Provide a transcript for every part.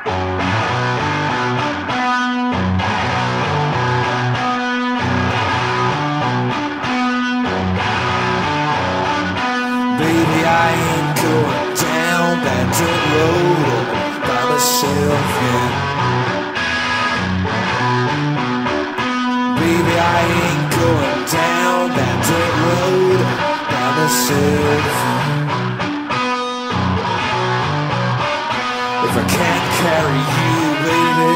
Baby, I ain't going down that dirt road by myself yet. Baby, I ain't going down that dirt road by myself. If I can't carry you, baby,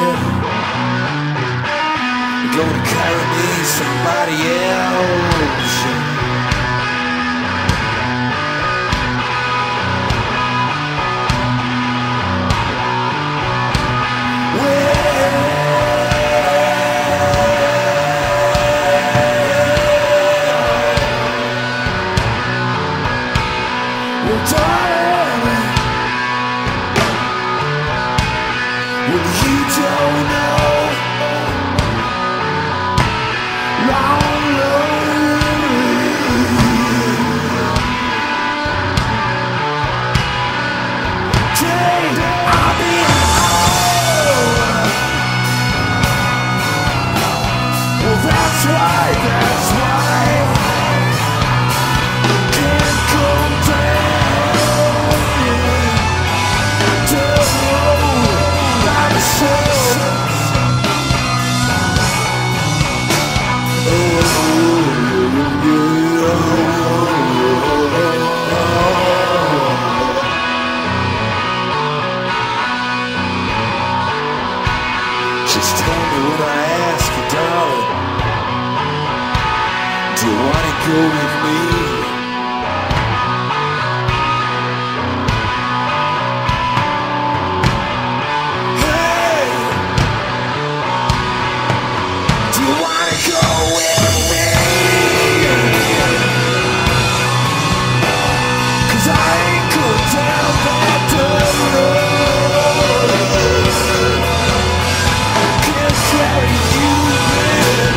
you're gonna carry me somebody else. Just tell me when I ask you, darling, do you wanna go with me? Hey, do you wanna go with me? 'Cause I ain't going down that dirt road. Carry you, man.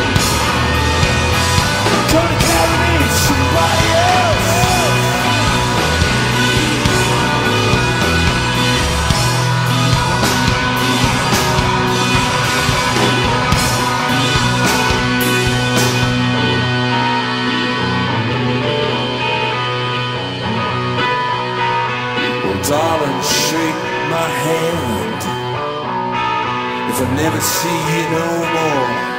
Gonna carry me to somebody else. Well, darling, shake my hand. If I never see you no more,